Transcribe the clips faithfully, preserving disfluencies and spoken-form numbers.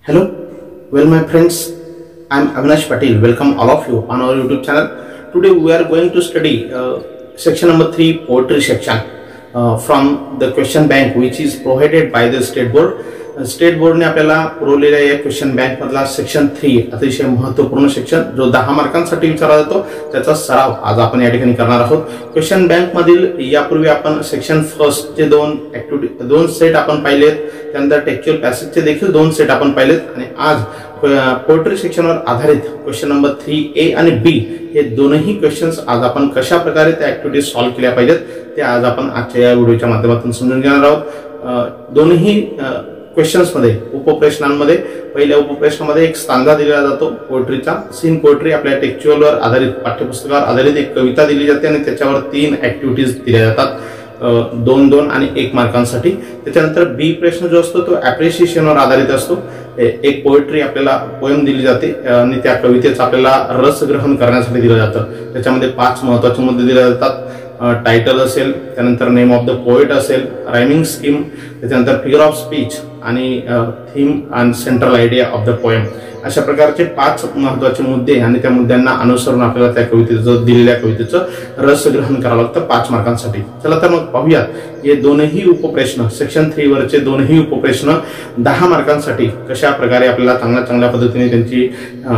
Hello, well my friends, I am Avinash Patil. Welcome all of you on our YouTube channel. Today we are going to study uh, section number three, poetry section uh, from the question bank which is provided by the State Board. State बोर्डने आपल्याला पुरवलेल्या या question bank मधला section three अतिशय महत्त्वपूर्ण section जो दहा मार्कांसाठी विचारला जातो त्याचा सराव आज आपण या ठिकाणी करणार आहोत. क्वेश्चन बँक मधील यापूर्वी आपण सेक्शन फर्स्ट चे दोन ऍक्टिव्हिटी दोन सेट आपण पाहिलेत, त्यानंतर टेक्स्चुअल पॅसेजचे देखील दोन सेट आपण पाहिलेत आणि आज पोएट्री सेक्शनवर आधारित क्वेश्चन नंबर थ्री ए आणि बी हे दोनही क्वेश्चन्स आज आपण कशा प्रकारे त्या ऍक्टिव्हिटी सॉल्व्ह केल्या पाहिजेत ते आज आपण आजच्या या व्हिडिओच्या माध्यमातून समजून घेणार आहोत. दोन्ही क्वेश्चन्स मध्ये उपप्रश्नांमध्ये पहिल्या उपप्रश्नामध्ये एक स्टांजा दिला जातो पोएट्रीचा. सीन पोएट्री आपल्या टेक्स्चुअलवर आधारित पाठ्यपुस्तकावर आधारित एक कविता दिली जाते आणि त्याच्यावर तीन ऍक्टिव्हिटीज दिल्या जातात दोन दोन आणि एक मार्कांसाठी. त्याच्यानंतर बी प्रश्न जो असतो तो ॲप्रिशिएशनवर आधारित असतो. एक पोएट्री आपल्याला पोएम दिली जाते आणि त्या कवितेचा आपल्याला रस ग्रहण करण्यासाठी दिलं जातं. त्याच्यामध्ये पाच महत्त्वाचे मुद्दे दिले जातात. टायटल असेल, त्यानंतर नेम ऑफ द पोएट असेल, रायमिंग स्कीम, त्याच्यानंतर फिगर ऑफ स्पीच आणि theme and central idea of the poem. अशा प्रकारचे पाच महत्त्वाचे मुद्दे आणि त्या मुद्द्यांना अनुसरून आपल्याला त्या कवितेचं दिलेल्या कवितेचं रस ग्रहण करावं लागतं पाच मार्कांसाठी. चला तर मग पाहूयात हे दोनही उपप्रश्न सेक्शन थ्री वरचे दोनही उपप्रश्न दहा मार्कांसाठी कशा प्रकारे आपल्याला चांगल्या चांगल्या पद्धतीने त्यांची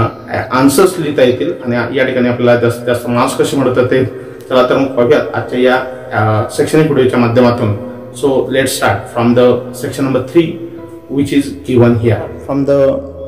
आन्सर्स लिहिता येतील आणि या ठिकाणी आपल्याला जास्तीत जास्त मार्क्स कसे मिळतात ते. चला तर मग पाहूयात आजच्या या शैक्षणिक व्हिडिओच्या माध्यमातून. So let start from the section number three which is given here. From the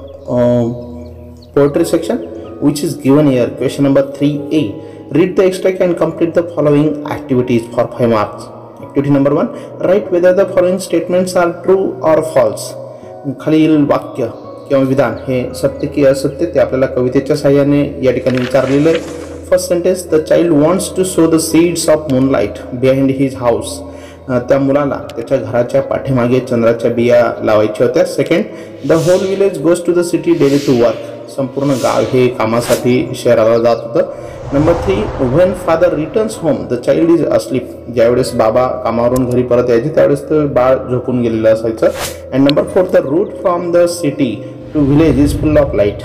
uh, poetry section which is given here, question number three A, read the extract and complete the following activities for five marks. Activity number one, write whether the following statements are true or false. खालील वाक्य किंवा विधान हे सत्य की असत्य ते आपल्याला कवितेच्या साहाय्याने या ठिकाणी विचारलेलं आहे. First sentence, the child wants to sow the seeds of moonlight behind his house. त्या मुलाला त्याच्या घराच्या पाठीमागे चंद्राच्या बिया लावायच्या होत्या. Second, the whole village goes to the city daily to work. संपूर्ण गाव हे कामासाठी शहराला जात होतं. Number three, when father returns home the child is asleep. ज्यावेळेस बाबा कामावरून घरी परत यायचे त्यावेळेस तर बाळ झोपून गेलेलं असायचं. And number four, the route from the city to village is full of light.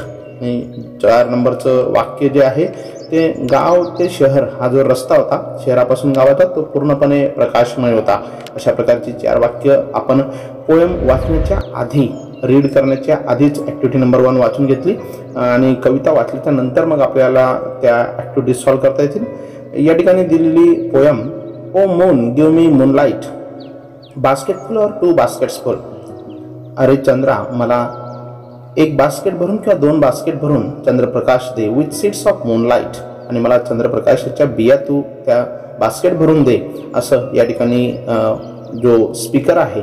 चार नंबरचं वाक्य जे आहे ते गाव ते शहर हा जो रस्ता होता शहरापासून गावाचा तो पूर्णपणे प्रकाशमय होता. अशा प्रकारची चार वाक्य आपण पोएम वाचण्याच्या आधी रीड करण्याच्या आधीच ॲक्टिव्हिटी नंबर वन वाचून घेतली आणि कविता वाचल्याच्या नंतर मग आपल्याला त्या ॲक्टिव्हिटीज सॉल्व्ह करता येतील. या ठिकाणी दिलेली poem, O moon give me moonlight, basket full or two baskets फुल. अरे चंद्रा मला एक बास्केट भरून किंवा दोन बास्केट भरून चंद्रप्रकाश दे, विथ सीड्स ऑफ मूनलाईट. आणि मला चंद्रप्रकाशाच्या बिया तू त्या बास्केट भरून दे असं या ठिकाणी जो स्पीकर आहे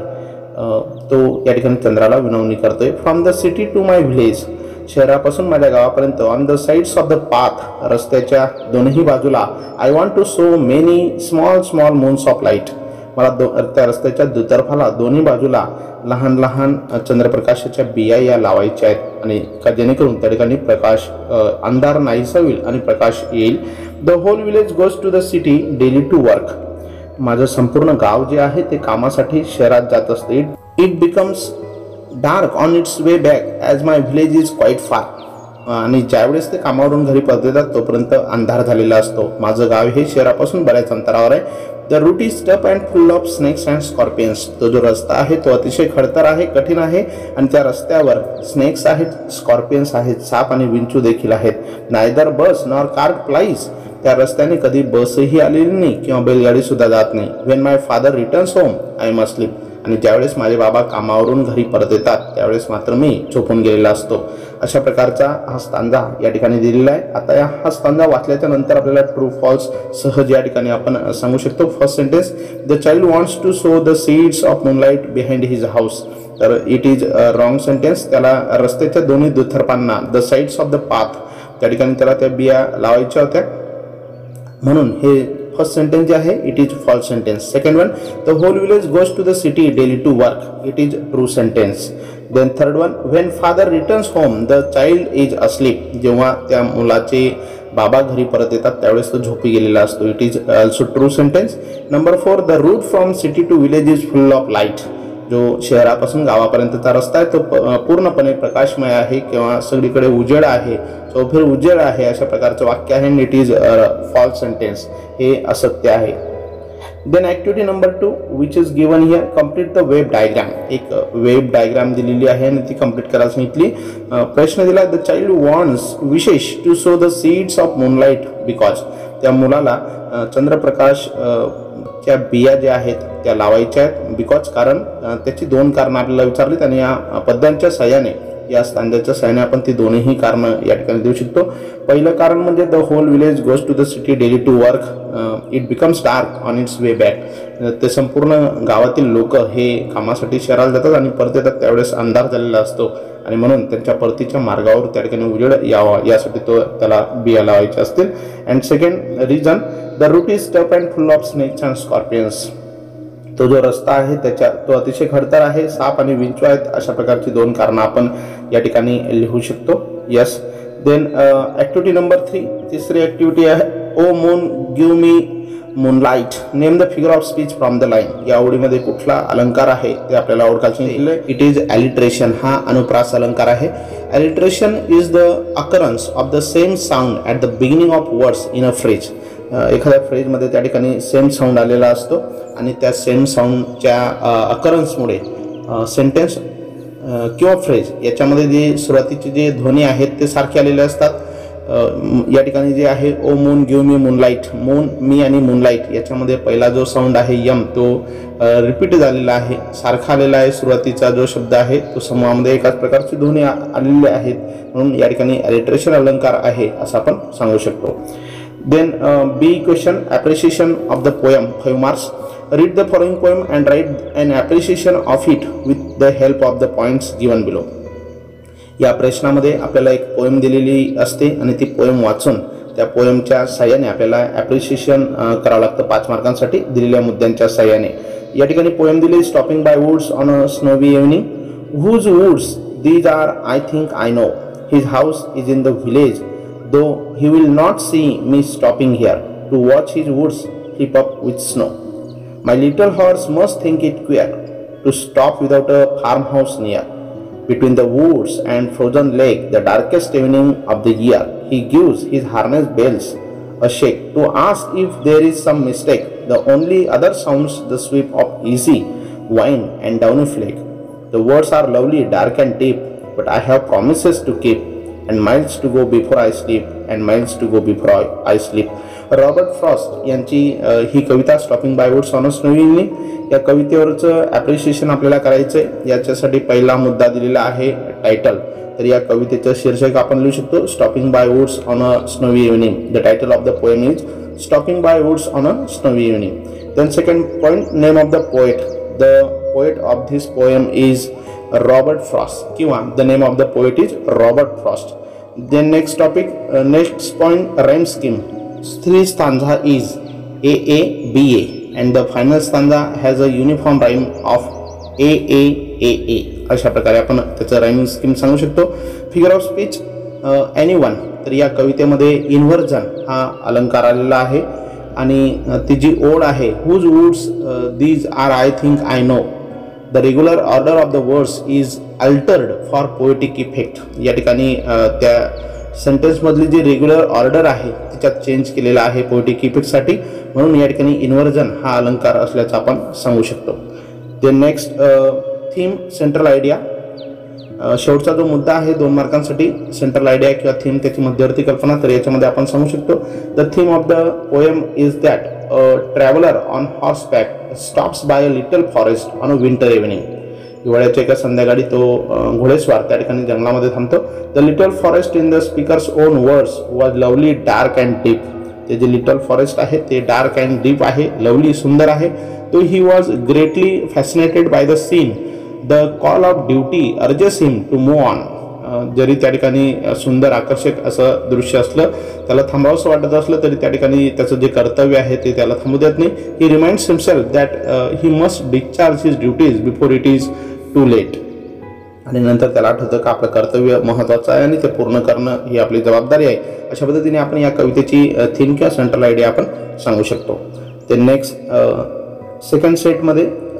तो या ठिकाणी चंद्राला विनवणी करतोय. From the city to my village, शहरापासून माझ्या गावापर्यंत. On the sides of the path, रस्त्याच्या दोनही बाजूला. I want to sow many small small moons of light. मला दो त्या रस्त्याच्या दुतर्फाला दोन्ही बाजूला लहान लहान चंद्रप्रकाशाच्या बिया या लावायच्या आहेत आणि का जेणेकरून त्या ठिकाणी प्रकाश अंधार नाहीसा होईल आणि प्रकाश येईल. The whole village goes to the city daily to work. माझं संपूर्ण गाव जे आहे ते कामासाठी शहरात जात असते. It becomes dark on its way back as my village is quite far. आणि ज्यावेळेस ते कामावरून घरी परत येतात तोपर्यंत अंधार झालेला असतो. माझं गाव हे शहरापासून बऱ्याच अंतरावर आहे. The route is tough and full of snakes and scorpions. तो जो रस्ता आहे तो अतिशय खडतर आहे, कठीण आहे आणि त्या रस्त्यावर स्नेक्स आहेत, स्कॉर्पियन्स आहेत, साप आणि विंचू देखील आहेत. Neither bus nor car plies. त्या रस्त्याने कधी बसही आलेली नाही किंवा बैलगाडी सुद्धा जात नाही. When my father returns home I am asleep. आणि ज्यावेळेस माझे बाबा कामावरून घरी परत येतात त्यावेळेस मात्र मी झोपून गेलेला असतो. अशा प्रकारचा हा स्टांजा या ठिकाणी दिलेला आहे. आता या हा स्टांजा वाचल्याच्या नंतर आपल्याला ट्रू फॉल्स सहज या ठिकाणी आपण सांगू शकतो. First sentence, the child wants to sow the seeds of moonlight behind his house. तर इट इज रॉंग सेंटेन्स. त्याला रस्त्याच्या दोन्ही दुतर्फांना the sides of the path त्या ठिकाणी त्याला त्या बिया लावायच्या होत्या म्हणून हे फर्स्ट सेंटेन्स जे आहे it is false sentence. Second one, the whole village goes to the city daily to work. It is true sentence. Then third one, when father returns home the child is asleep. जेव्हा त्या मुलाचे बाबा घरी परत येतात त्यावेळेस तो झोपी गेलेला असतो. It is also true sentence. Number four, the route from city to village is full of light. जो शहरापासून गावापर्यंतचा रस्ता आहे तो पूर्णपणे प्रकाशमय आहे किंवा सगळीकडे उजेड आहे, चौफेर उजेड आहे अशा प्रकारचं वाक्य आहे. इट इज फॉल्स सेंटेन्स, हे असत्य आहे. Then activity number two which is given here, complete the web diagram. एक वेब डायग्राम दिलेली आहे आणि ती कम्प्लीट करायला सांगितली. प्रश्न दिला, द चाइल्ड वॉन्ट्स विशेष to sow the seeds of moonlight because. त्या मुलाला चंद्रप्रकाश च्या बिया ज्या आहेत त्या लावायच्या आहेत, बिकॉज कारण त्याची दोन कारणं आपल्याला विचारलीत आणि या पद्यांच्या सहाय्याने, या स्थांजाच्या सहाय्याने आपण ती दोन्ही कारणं या ठिकाणी देऊ शकतो. पहिलं कारण म्हणजे the whole village goes to the city daily to work, it becomes dark on its way back. ते संपूर्ण गावातील लोक हे कामासाठी शहराला जातात आणि परत येतात त्यावेळेस अंधार झालेला असतो आणि म्हणून त्यांच्या परतीच्या मार्गावर त्या ठिकाणी उजेड यावा यासाठी तो त्याला बिया लावायच्या असतील. And second reason, the route is tough and full of snakes and scorpions. तो जो रस्ता आहे त्याच्या तो अतिशय खडतर आहे, साप आणि विंचू आहेत. अशा प्रकारची दोन कारणं आपण या ठिकाणी लिहू शकतो. Yes. Then activity number three, तिसरी ॲक्टिव्हिटी आहे, O moon give me moonlight, name the figure of speech from the line. या ओळीमध्ये कुठला अलंकार आहे ते आपल्याला ओळखायचे आहे. इट इज ॲलिट्रेशन, हा अनुप्रास अलंकार आहे. Alliteration is the occurrence of the same sound at the beginning of words in a phrase. एखाद्या फ्रेजमध्ये त्या ठिकाणी सेम साऊंड आलेला असतो आणि त्या सेम साऊंडच्या अकरन्समुळे सेंटेन्स किंवा फ्रेज याच्यामध्ये जे सुरुवातीचे जे ध्वनी आहेत ते सारखे आलेले असतात. या ठिकाणी जे आहे O moon give me moonlight, moon me आणि मूनलाईट याच्यामध्ये पहिला जो साऊंड आहे यम तो रिपीट झालेला आहे, सारखा आलेला आहे. सुरुवातीचा जो शब्द आहे तो समूहामध्ये एकाच प्रकारची ध्वनी आलेले आहेत म्हणून या ठिकाणी ॲलिट्रेशन अलंकार आहे असं आपण सांगू शकतो. Then uh, B question, appreciation of the poem, five marks. Read the following poem and write an appreciation of it with the help of the points given below. या प्रश्नामध्ये आपल्याला एक पोएम दिलेली असते आणि ती पोएम वाचून त्या पोएमच्या साह्याने आपल्याला ॲप्रिशिएशन करावं लागतं पाच मार्कांसाठी दिलेल्या मुद्द्यांच्या साह्याने. या ठिकाणी पोएम दिली, stopping by woods on a snowy evening. Whose woods these are I think I know. His house is in the village though he will not see me stopping here to watch his woods heap up with snow. My little horse must think it queer to stop without a farmhouse near. Between the woods and frozen lake, the darkest evening of the year, he gives his harness bells a shake to ask if there is some mistake. The only other sounds the sweep of easy wind and downy flake. The words are lovely, dark and deep, but I have promises to keep. And miles to go before I sleep, and miles to go before I sleep. Robert Frost यांची ही कविता stopping by woods on a snowy evening, या कवितेवरचं appreciation आपल्याला करायचं आहे. याच्यासाठी पहिला मुद्दा दिलेला आहे टायटल. तर या कवितेचं शीर्षक आपण लिहू शकतो stopping by woods on a snowy evening. The title of the poem is stopping by woods on a snowy evening. Then second point, name of the poet. The poet of this poem is Robert Frost किंवा the name of the poet is Robert Frost. Then next topic, uh, next point, rhyme scheme. Three stanza is A A B A and the final stanza has a uniform rhyme of A A A A. अशा प्रकारे आपण त्याचं rhyming scheme सांगू शकतो. Figure of speech anyone. तर या कवितेमध्ये inversion हा अलंकार आलेला आहे आणि ती जी ओळ आहे whose woods these are I think I know. The regular order of the words is altered for poetic effect. या ठिकाणी त्या सेंटेन्समधली जी रेग्युलर ऑर्डर आहे त्याच्यात चेंज केलेला आहे पोएटिक इफेक्टसाठी म्हणून या ठिकाणी इन्व्हर्जन हा अलंकार असल्याचं आपण सांगू शकतो. Then next theme, central idea. शेवटचा जो मुद्दा आहे दोन मार्कांसाठी सेंट्रल आयडिया किंवा थीम त्याची मध्यवर्ती कल्पना. तर याच्यामध्ये आपण सांगू शकतो the theme of the poem is that traveller on horseback stops by a little forest on a winter evening. हिवाळ्याच्या एका संध्याकाळी तो घोडेस्वार त्या ठिकाणी जंगलामध्ये थांबतो. The little forest in the speaker's own words was lovely, dark and deep. ते जे लिटल फॉरेस्ट आहे ते डार्क अँड डीप आहे, लवली सुंदर आहे. तो he was greatly fascinated by the scene. The call of duty urges him to move on. जरी त्या ठिकाणी सुंदर आकर्षक असं दृश्य असलं, त्याला थांबावंसं वाटत असलं तरी त्या ठिकाणी त्याचं जे कर्तव्य आहे ते त्याला थांबू देत नाही. He reminds himself that he must discharge his duties before it is too late. आणि नंतर त्याला आठवतं का आपलं कर्तव्य महत्त्वाचं आहे आणि ते पूर्ण करणं ही आपली जबाबदारी आहे. अशा पद्धतीने आपण या कवितेची थीम किंवा सेंट्रल आयडिया आपण सांगू शकतो. ते नेक्स्ट सेकंड सेटमध्ये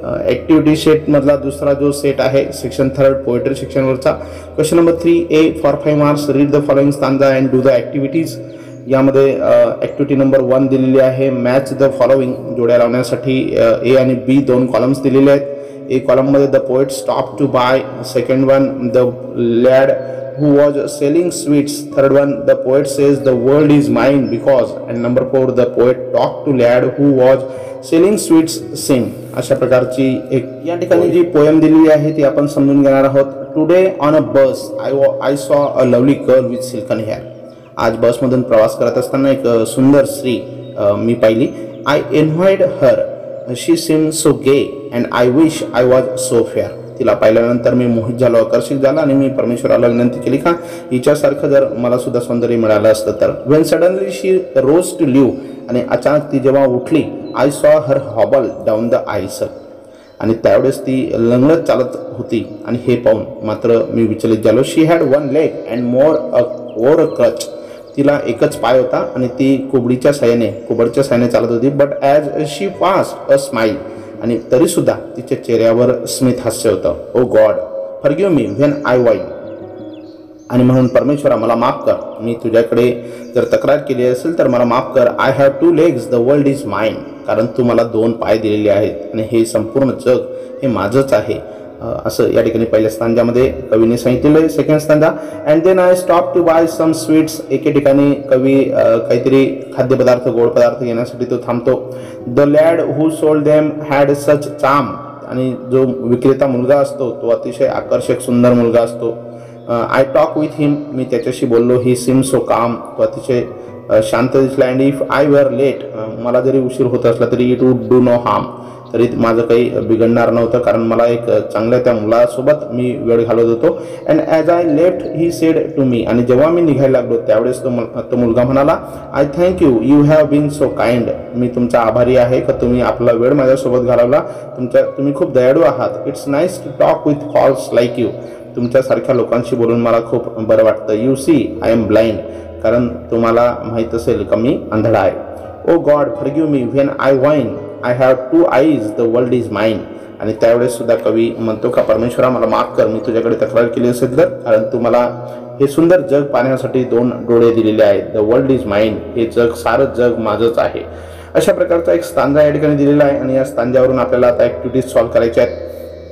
ॲक्टिव्हिटी सेटमधला दुसरा जो सेट आहे सेक्शन थर्ड पोएट्री सेक्शनवरचा. Question number three A for five marks read the following stanza and do the activities. यामध्ये ॲक्टिव्हिटी नंबर वन दिलेली आहे मॅच द फॉलोइंग. जोड्या लावण्यासाठी ए आणि बी दोन कॉलम्स दिलेले आहेत. ए कॉलममध्ये the poet stop to buy, second one the lad who was selling sweets, third one the poet says the world is mine because, and number four the poet talked to lad who was selling sweets sing. अशा प्रकारची एक या ठिकाणी जी poem दिलेली आहे ती आपण समजून घेणार आहोत. Today on a bus I I saw a lovely girl with silken hair. आज बसमधून प्रवास करत असताना एक सुंदर स्त्री मी पाहिली. I envied her, she seem so gay and I wish I was so fair. तिला पाहिल्यानंतर मी मोहित झालो, आकर्षित झाला आणि मी परमेश्वराला विनंती केली का हिच्यासारखं जर मला सुद्धा सौंदर्य मिळालं असतं तर. When suddenly she rose to leave, आणि अचानक ती जेव्हा उठली I saw her hobble down the aisle, आणि त्यावेळेस ती लंगडत चालत होती आणि हे पाहून मात्र मी विचलित झालो. She had one leg and wore a or a crutch. तिला एकच पाय होता आणि ती कोबडीच्या साह्याने कोबडच्या साह्याने चालत होती. But as she passed a smile, आणि तरीसुद्धा तिच्या चेहऱ्यावर स्मित हास्य होतं. O God forgive me when I whine, आणि म्हणून परमेश्वरा मला माफ कर, मी तुझ्याकडे जर तक्रार केली असेल तर मला माफ कर. I have two legs the world is mine, कारण तू मला दोन पाय दिलेले आहेत आणि हे संपूर्ण जग हे माझंच आहे. असं या ठिकाणी पहिल्या स्टांजामध्ये कवीने सांगितलेलं आहे. Second stanza and then I stop to buy some sweets. एके ठिकाणी कवी काहीतरी खाद्यपदार्थ गोड पदार्थ घेण्यासाठी तो थांबतो. The lad who sold them had such charm, आणि जो विक्रेता मुलगा असतो तो अतिशय आकर्षक सुंदर मुलगा असतो. आय टॉक विथ हिम, मी त्याच्याशी बोललो. ही सिम सो काम, तो अतिशय शांत दिसला. And if I were late, मला जरी उशीर होत असला तरी it would do no harm, तरी माझं काही बिघडणार नव्हतं कारण मला एक चांगल्या त्या मुलासोबत मी वेळ घालवत होतो. And as I left he said to me, आणि जेव्हा मी निघायला लागलो त्यावेळेस तो तो मुलगा म्हणाला I thank you you have been so kind. मी तुमचा आभारी आहे का तुम्ही आपला वेळ माझ्यासोबत घालवला. तुमच्या तुम्ही खूप दयाळू आहात. It's nice to talk with folks like you. तुमच्यासारख्या लोकांशी बोलून मला खूप बरं वाटतं. You see I am blind, कारण तुम्हाला माहीत असेल का मी अंधळा आहे. O God forgive me when I whine, I have two eyes the world is mine. आणि त्यावेळेस सुद्धा कवी म्हणतो का परमेश्वरा मला माफ कर, मी तुझ्याकडे तक्रार केली असेल तर, कारण तू मला हे सुंदर जग पाहण्यासाठी दोन डोळे दिलेले आहेत. द वर्ल्ड इज माइन, हे जग सारं जग माझंच आहे. अशा प्रकारचा एक स्टांजा या ठिकाणी दिलेला आहे आणि या स्टांजावरून आपल्याला आता ॲक्टिव्हिटीज सॉल्व्ह करायच्या आहेत.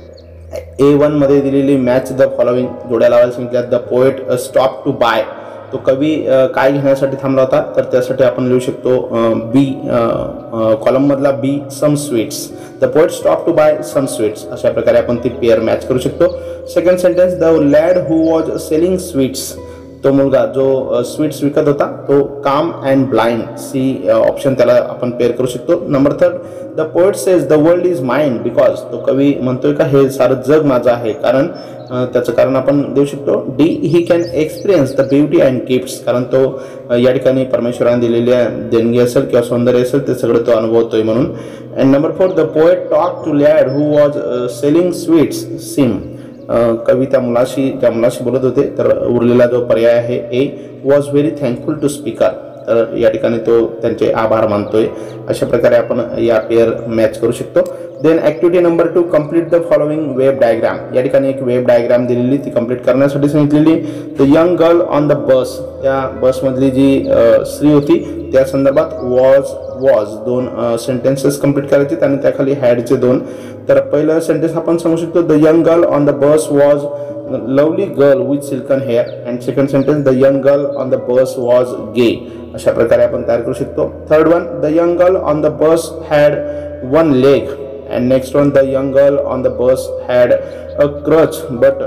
ए वन मध्ये दिलेली मॅच द फॉलोइंग जोड्या लावायला सांगितल्यात. The poet stop to buy, तो कवी काय घेण्यासाठी थांबला होता तर त्यासाठी आपण लिहू शकतो बी कॉलममधला B some sweets. The poet stop to buy some sweets. अशा प्रकारे आपण ती पेअर मॅच करू शकतो. Second sentence the lad who was selling sweets, तो मुलगा जो स्वीट्स विकत होता तो काम अँड ब्लाइंड. सी ऑप्शन त्याला आपण पेअर करू शकतो. Number third the poet says the world is mine because, तो कवी म्हणतोय का हे सारं जग माझं आहे, कारण त्याचं कारण आपण देऊ शकतो D he can experience the beauty and gifts, कारण तो या ठिकाणी परमेश्वराने दिलेल्या देणगी असेल किंवा सौंदर्य असेल ते सगळं तो अनुभवतोय म्हणून. And number four the poet talk to lad who was selling sweets सिम, कवी त्या मुलाशी त्या मुलाशी बोलत होते. तर उरलेला जो पर्याय आहे A was very thankful to speaker, तर या ठिकाणी तो त्यांचे आभार मानतोय. अशा प्रकारे आपण या पेअर मॅच करू शकतो. Then activity number two complete the following web diagram. या ठिकाणी एक वेब डायग्राम दिलेली ती कम्प्लीट करण्यासाठी सांगितलेली. The young girl on the bus, त्या बसमधली जी स्त्री होती त्या संदर्भात वॉज वॉज दोन सेंटेन्सेस कम्प्लीट करायचे आणि त्याखाली हॅडचे दोन. तर पहिलं सेंटेन्स आपण सांगू शकतो the young girl on the bus was lovely girl with silken hair. And second sentence the young girl on the bus was gay. अशा प्रकारे आपण तयार करू शकतो. Third one the young girl on the bus had one leg. And next one the young girl on the bus had a crutch but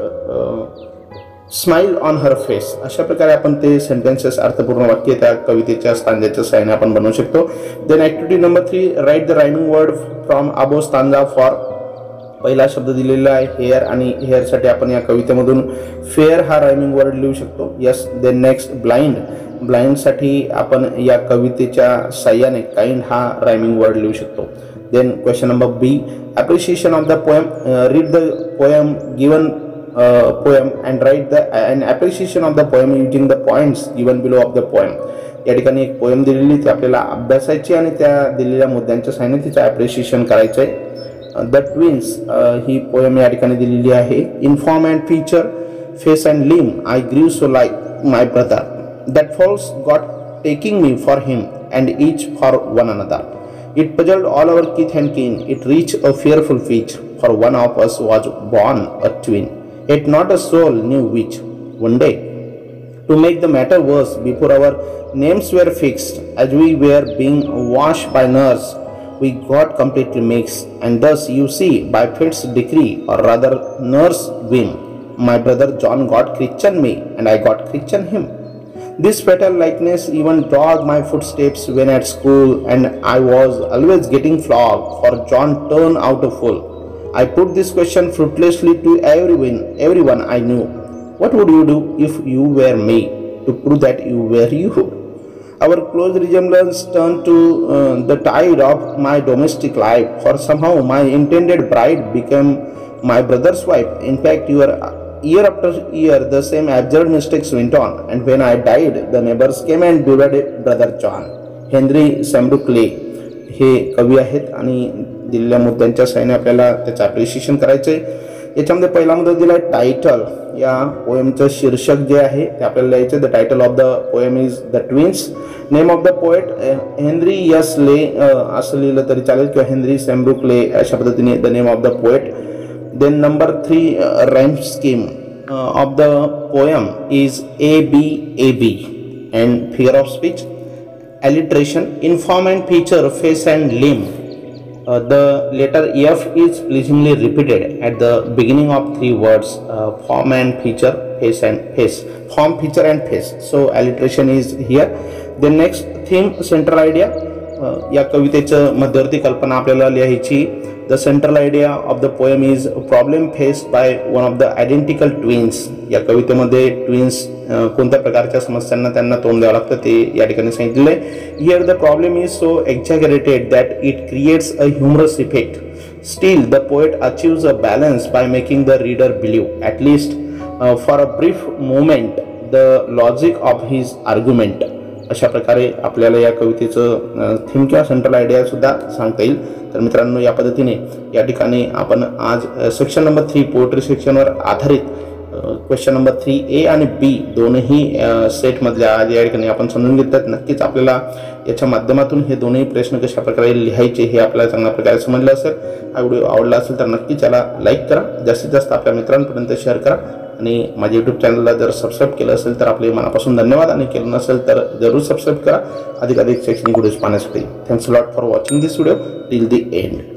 smile on her face. अशा प्रकारे आपण ते सेंटेन्सेस अर्थपूर्ण वाक्य त्या कवितेच्या स्टांजाच्या साहाय्याने आपण बनवू शकतो. Then activity number three write the rhyming word from above stanza for. पहिला शब्द दिलेला आहे हेअर, आणि हेअरसाठी आपण या कवितेमधून फेअर हा रायमिंग वर्ड लिहू शकतो. यस. Then next blind. ब्लाइंडसाठी आपण या कवितेच्या साह्याने काइंड हा रायमिंग वर्ड लिहू शकतो. Then question number B appreciation of the poem. Read the poem given poem and write the and appreciation of the poem using the points given below of the poem. या ठिकाणी एक poem दिलेली ती आपल्याला अभ्यासायची आणि त्या दिलेल्या मुद्द्यांच्या साहाय्याने तिचं ॲप्रिशिएशन करायचं आहे. द ट्विन्स ही पोएम या ठिकाणी दिलेली आहे. In form and feature, face and limb I grew so like my brother, that folks got taking me for him and each for one another. It puzzled all our kith and kin. It reached a fearful pitch, for one of us was born a twin, yet not a soul knew which. One day, to make the matter worse, before our names were fixed, as we were being washed by nurse, we got completely mixed, and thus you see, by fate's decree, or rather nurse whim, my brother John got Christian me, and I got Christian him. This fatal likeness even dogged my footsteps when at school, and I was always getting flogged, for John turned out a fool. I put this question fruitlessly to everyone, everyone I knew. What would you do if you were me, to prove that you were you? Our close resemblance turned to uh, the tide of my domestic life, for somehow my intended bride became my brother's wife. In fact, you are year after year the same absurd mistakes went on, and when I died, the neighbors came and buried brother John. Henry Sambrooke Leigh हे कवी आहेत आणि दिलेल्या मुद्द्यांच्या सहाय्याने आपल्याला त्याचं appreciation करायचं आहे. याच्यामध्ये पहिला मुद्दा दिला टायटल. या पोएमचं शीर्षक जे आहे ते आपल्याला लिहायचं. The title of the poem is the twins. Name of the poet Henry yes Leigh असं लिहिलं तरी चालेल, किंवा हेनरी सॅम्ब्रुक ले अशा पद्धतीने the name of the poet. Then number three uh, rhyme scheme uh, of the poem is A B A B, and figure of speech, alliteration, in form and feature, face and limb. Uh, the letter F is pleasingly repeated at the beginning of three words, uh, form and feature, face and face, form, feature and face. So alliteration is here. Then next theme, central idea. uh, या कवितेचं मध्यवर्ती कल्पना आपल्याला लिहायची. The central idea of the poem is a problem faced by one of the identical twins. या कवितेमध्ये twins कोणत्या प्रकारच्या समस्यांना त्यांना तोंड द्यावं लागतं ते या ठिकाणी सांगितलेलं आहे. Here the problem is so exaggerated that it creates a humorous effect. Still, the poet achieves a balance by making the reader believe, at least uh, for a brief moment, the logic of his argument. अशा प्रकारे आपल्याला या कवितेचं theme किंवा central idea सुद्धा सांगता येईल. तर मित्रांनो, या पद्धतीने या ठिकाणी आपण आज सेक्शन नंबर थ्री पोएट्री सेक्शनवर आधारित क्वेश्चन नंबर थ्री ए आणि बी दोनही सेटमधल्या आज या ठिकाणी आपण समजून घेतात. नक्कीच आपल्याला याच्या माध्यमातून हे दोन्ही प्रश्न कशा प्रकारे लिहायचे हे आपल्याला चांगल्या प्रकारे समजलं असेल. हा व्हिडिओ आवडला असेल तर नक्कीच याला लाईक करा, जास्तीत जास्त आपल्या मित्रांपर्यंत शेअर करा, आणि माझ्या यूट्यूब चॅनलला जर सबस्क्राईब केलं असेल तर आपले मनापासून धन्यवाद, आणि केलं नसेल तर जरूर सबस्क्राईब करा अधिक अधिक शैक्षणिक व्हिडिओज पाहण्यासाठी. Thanks a lot for watching this video till the end.